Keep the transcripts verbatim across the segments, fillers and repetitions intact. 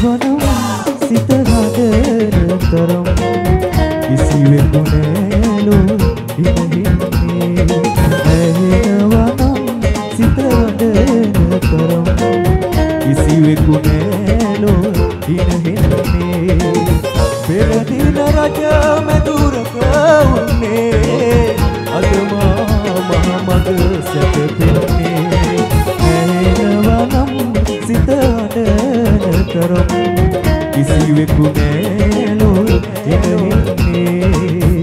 ඇහෙනවනම් සිත හදන තරම් කිසිවෙකු නෑලෝ හිනෙන්නේ ඇහෙනවනම් සිත හදන තරම් කිසිවෙකු නෑලෝ හිනෙන්නේ පෙර දින රජ මැදුරක වුනේ අද මා මහ මග සැතපෙන්නේ ඇහෙනවනම් සිත හදන තරම් කිසිවෙකු නෑලෝ හිනෙන්නේ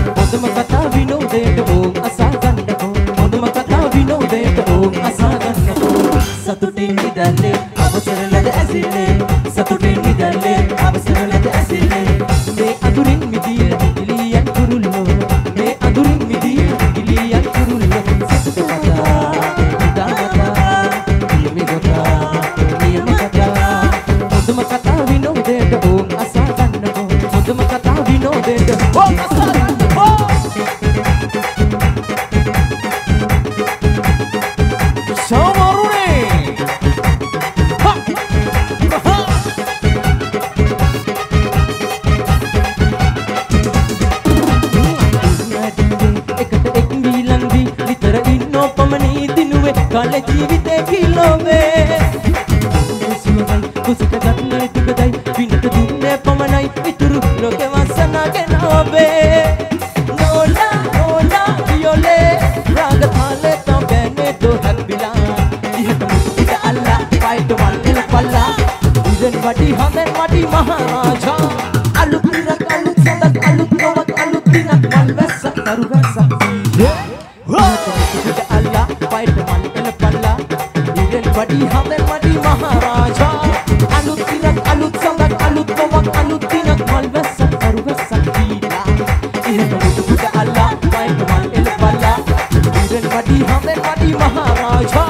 Vinodayata om asaganna om, moduma katha vinodayata om asaganna. නිදන්නේ අවසර ලද ඇසිල්ලේ සතුටින් නිදන්නේ අවසර ලද ඇසිල්ලේ මේ අඳුරින් මිදිය ඉලියන් කුරුල්ලෝ මේ අඳුරින් මිදිය ඉලියන් කුරුල්ලෝ සිත කතා නිදා කතා නියම කතා නියම කතා මුදුම කතා විනෝදයට ඕම් අසා ගන්නකෝ මුදුම කතා විනෝදයට ඕම් අසා ගන්නකෝ කාලේ ජීවිතේ කිලෝවේ සුවඳයි කුසිත ගන්න දුකදයි විනත දුන්නේ පමණයි ඉතුරු ලෝකේ වසනාගෙන ඔබේ නෝලා නෝලා වියෝලේ රාග තාලේ තඹනේ දෝ හැපිලා ඉහත මුට අල්ලා පයිට වල්ලල පල්ලා ඉදන් වටි හඳන් වටි මහරජා අලුත් රක් අලුත් සඳක් අලුත් කොමක් අලුත් දිනක් මල් වැස්ස තරු වැස්ස අල්ලා පයිට Wadi Hamen Wadi Maharaja Alut tinak alut sangat alut komak alut tinak mal besak baru besak gila Iya begitu budak Allah baik kemal el bala Iren Wadi Hamen Wadi Maharaja